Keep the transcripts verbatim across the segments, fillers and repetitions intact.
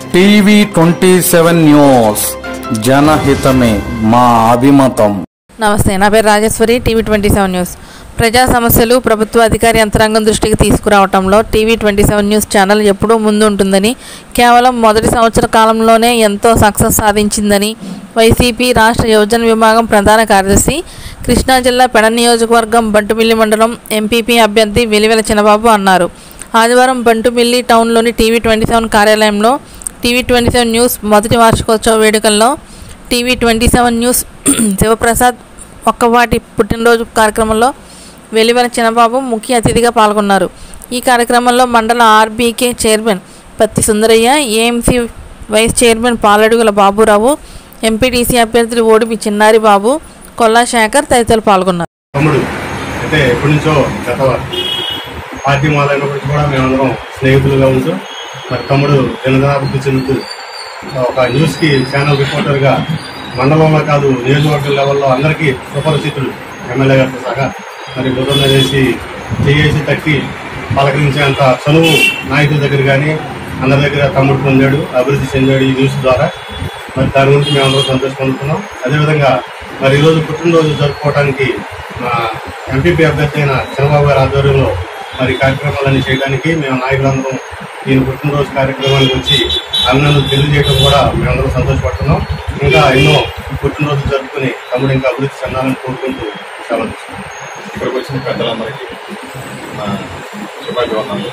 TV twenty seven news జనహితమే మా అభిమతం. నమస్తే, నా పేరు Rajeshwari. TV twenty seven news ప్రజా సమస్యలు ప్రభుత్వ అధికారి యంత్రాంగం దృష్టికి తీసుకురావడంలో TV twenty seven news channel ఎప్పుడూ ముందు ఉంటుందని, కేవలం మొదటి సంవత్సర కాలంలోనే ఎంతో సక్సెస్ సాధించిందని వైసీపీ రాష్ట్ర యువజన విభాగం ప్రధాన కార్యదర్శి, కృష్ణా జిల్లా పెడ నియోజకవర్గం బంటుమిల్లి మండలం ఎంపీపీ అభ్యర్థి వెలివెల చిన్నబాబు అన్నారు. ఆదివారం బంటుమిల్లి టౌన్లోని టీవీ ట్వంటీ సెవెన్ కార్యాలయంలో టీవీ ట్వంటీ సెవెన్ న్యూస్ మొదటి వార్షికోత్సవ వేడుకల్లో TV twenty seven news Sivaprasad ఒక్కవాటి పుట్టినరోజు కార్యక్రమంలో వెలివెల చిన్నబాబు ముఖ్య అతిథిగా పాల్గొన్నారు. ఈ కార్యక్రమంలో మండల RBK chairman Patti Sundaraiah, AMC vice chairman Paladugula Baburao, MPTC అభ్యర్థులు ఓడిపి చిన్నారి బాబు, కొల్లా శేఖర్ తదితరులు పాల్గొన్నారు. తమ్ముడు అయితే ఎప్పటి నుంచో గత పార్టీ మొదలైనప్పటికీ కూడా మేమందరం స్నేహితులుగా ఉంటూ మరి తమ్ముడు జనజనాభివృద్ధి చెందుతూ ఒక న్యూస్కి ఛానల్ రిపోర్టర్గా మండలంలో కాదు నియోజకవర్గం లెవెల్లో అందరికీ సుపరిచితులు ఎమ్మెల్యే గారితో సహా మరి బుధన చేసి చేసి తట్టి పలకరించేంత చనువు నాయకుల దగ్గర కానీ అందరి దగ్గర తమ్ముడు పొందాడు, అభివృద్ధి చెందాడు ఈ న్యూస్ ద్వారా. మరి దాని గురించి మేమందరం సంతోషం పొందుతున్నాం. అదేవిధంగా మరి ఈరోజు పుట్టినరోజు జరుపుకోవడానికి మా ఎంపీపీ అభ్యర్థి అయిన చంద్రబాబు గారి ఆధ్వర్యంలో మరి కార్యక్రమాలన్నీ చేయడానికి మేము నాయకులందరం ఈయన పుట్టినరోజు కార్యక్రమానికి వచ్చి అభినందనలు తెలియజేయడం కూడా మేమందరం సంతోషపడుతున్నాం. ఇంకా ఎన్నో పుట్టినరోజు జరుపుకుని తమ్ముడు ఇంకా అభివృద్ధి చెందాలని కోరుకుంటూ సెలవు తీసుకున్నాం. ఇక్కడికి వచ్చిన పెద్దలందరికీ నా శుభాభివందనలు.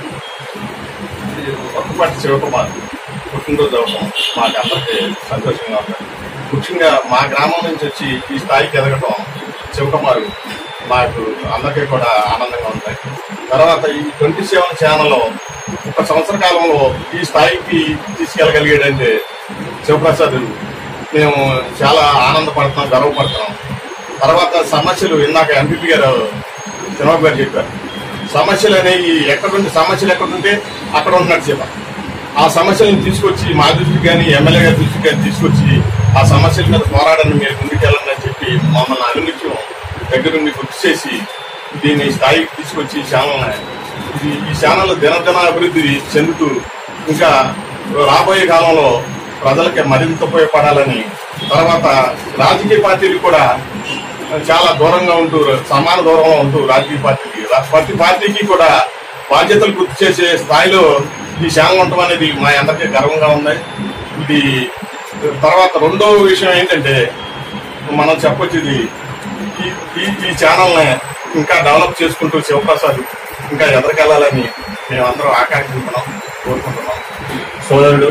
ఒక్కపాటి శివకుమార్ పుట్టినరోజు అవడం మాకు అందరికీ సంతోషంగా ఉంది. ముఖ్యంగా మా గ్రామం నుంచి వచ్చి ఈ స్థాయికి ఎదగటం శివకుమార్ మాకు అందరికీ కూడా ఆనందంగా ఉంటాయి. తర్వాత ఈ ట్వంటీ సెవెన్ ఛానల్ ఒక సంవత్సర కాలంలో ఈ స్థాయికి తీసుకెళ్ళగలిగాడంటే శివప్రసాద్ మేము చాలా ఆనందపడుతున్నాం, గర్వపడుతున్నాం. తర్వాత సమస్యలు ఇందాక ఎంపీపీ గారు చంద్రబాబు గారు చెప్పారు. సమస్యలు అనేవి ఎక్కడుంటే సమస్యలు ఎక్కడుంటే అక్కడ ఉన్నట్టు చెప్పారు. ఆ సమస్యలను తీసుకొచ్చి మా దృష్టికి కానీ ఎమ్మెల్యే గారి దృష్టికి కానీ తీసుకొచ్చి ఆ సమస్యల మీద పోరాడాన్ని మీరు ముందుకెళ్ళండి అని చెప్పి మమ్మల్ని అనునిత్యం దగ్గరుండి గుర్తు చేసి దీన్ని స్థాయికి తీసుకొచ్చి ఈ ఛానల్ ఇది ఈ ఛానల్ దినదిన అభివృద్ధి చెందుతూ ఇంకా రాబోయే కాలంలో ప్రజలకి మరింత ఉపయోగపడాలని, తర్వాత రాజకీయ పార్టీలు కూడా చాలా దూరంగా ఉంటూ సమాన దూరంలో ఉంటూ రాజకీయ పార్టీకి ప్రతి పార్టీకి కూడా బాధ్యతలు గుర్తు చేసే స్థాయిలో ఈ ఛానల్ ఉండటం అనేది మా అందరికీ గర్వంగా ఉంది. ఇది తర్వాత రెండో విషయం ఏంటంటే మనం చెప్పొచ్చు, ఇది ఈ ఈ ఛానల్ని ఇంకా డెవలప్ చేసుకుంటూ శివప్రసాద్ ఇంకా ఎదరికెళ్ళాలని మేమందరం ఆకాంక్షిస్తున్నాం, కోరుకుంటున్నాం. సోదరుడు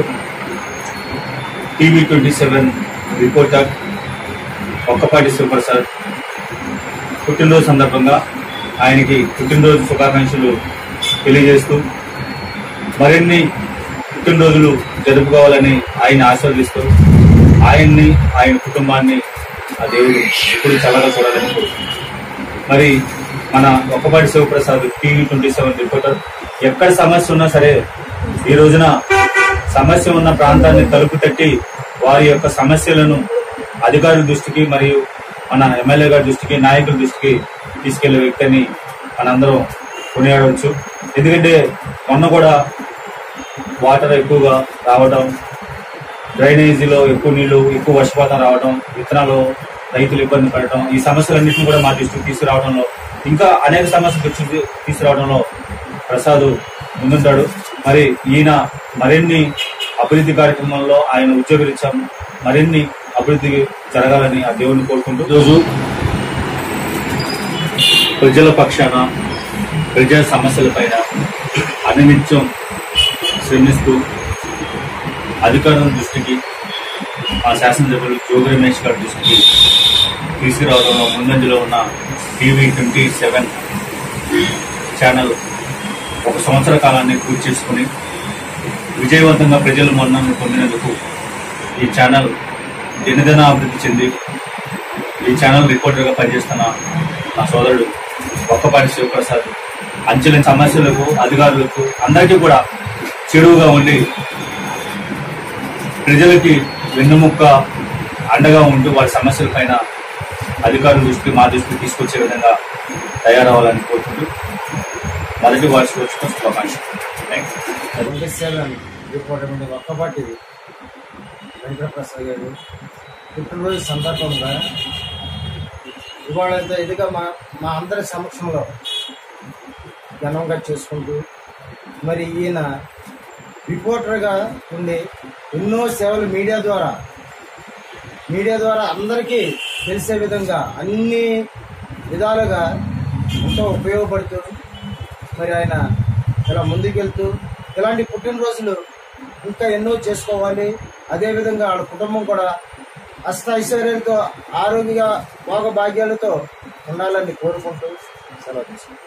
TV twenty seven reporter Okkapati Shivaprasad పుట్టినరోజు సందర్భంగా ఆయనకి పుట్టినరోజు శుభాకాంక్షలు తెలియజేస్తూ మరిన్ని పుట్టినరోజులు జరుపుకోవాలని ఆయన ఆశీర్వదిస్తూ ఆయన్ని ఆయన కుటుంబాన్ని ఆ దేవుడు ఎప్పుడు చల్లగా చూడాలని కోరుతున్నాం. మరి మన Okkapati Shivaprasad TV twenty seven reporter ఎక్కడ సమస్య ఉన్నా సరే ఈ రోజున సమస్య ఉన్న ప్రాంతాన్ని తలుపు తట్టి వారి యొక్క సమస్యలను అధికారుల దృష్టికి మరియు మన ఎమ్మెల్యే గారి దృష్టికి, నాయకుల దృష్టికి తీసుకెళ్లే వ్యక్తిని మనందరం కొనియాడవచ్చు. ఎందుకంటే మొన్న కూడా వాటర్ ఎక్కువగా రావడం, డ్రైనేజీలో ఎక్కువ నీళ్లు, ఎక్కువ వర్షపాతం రావడం, విత్తనాలు రైతులు ఇబ్బంది పడటం, ఈ సమస్యలన్నింటినీ కూడా మా దృష్టికి తీసుకురావడంలో, ఇంకా అనేక సమస్యలు దృష్టికి తీసుకురావడంలో ప్రసాద్ ముందుంటాడు. మరి ఈయన మరిన్ని అభివృద్ధి కార్యక్రమంలో ఆయన ఉద్యోగరీత్యా మరిన్ని అభివృద్ధి జరగాలని ఆ దేవుడిని కోరుకుంటూ రోజు ప్రజల పక్షాన ప్రజా సమస్యల పైన అనునిత్యం శ్రమిస్తూ అధికారుల దృష్టికి మా శాసనసభ్యులు జోగి రమేష్ గారి దృష్టికి తీసుకురావడంలో ముందంజలో ఉన్న టీవీ ట్వంటీ సెవెన్ ఛానల్ ఒక సంవత్సర కాలాన్ని పూర్తి చేసుకుని విజయవంతంగా ప్రజల మన్ననను పొందినందుకు ఈ ఛానల్ దినదిన అభివృద్ధి చెంది ఈ ఛానల్ రిపోర్టర్గా పనిచేస్తున్న నా సోదరుడు ఒక్కపాటి శివప్రసాద్ అంచెలని సమస్యలకు, అధికారులకు అందరికీ కూడా చెరువుగా ఉండి ప్రజలకి వెన్నుముక్క అండగా ఉంటూ వారి సమస్యల పైన అధికారుల దృష్టికి, మా దృష్టికి తీసుకొచ్చే విధంగా తయారవ్వాలని కోరుకుంటూ మొదటి వార్షికోత్సవ శుభాకాంక్షలు. Thank you. Reporter Okkapati Venkataprasad garu పుట్టినరోజు సందర్భంగా ఇవాళ ఇదిగా మా మా అందరి సమక్షంలో ఘనంగా చేసుకుంటూ మరి ఈయన రిపోర్టర్గా ఉండి ఎన్నో సేవలు మీడియా ద్వారా మీడియా ద్వారా అందరికీ తెలిసే విధంగా అన్ని విధాలుగా ఎంతో ఉపయోగపడుతూ మరి ఆయన ఇలా ముందుకెళ్తూ ఇలాంటి పుట్టినరోజులు ఇంకా ఎన్నో చేసుకోవాలి. అదేవిధంగా వాళ్ళ కుటుంబం కూడా అష్ట ఐశ్వర్యాలతో ఆరోగ్య భోగ భాగ్యాలతో ఉండాలని కోరుకుంటూ సెలవు తీసుకుంటాం.